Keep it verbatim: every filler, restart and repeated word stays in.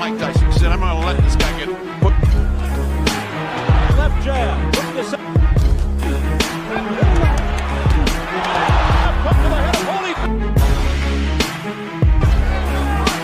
Mike Tyson. He said, I'm going to let this guy go.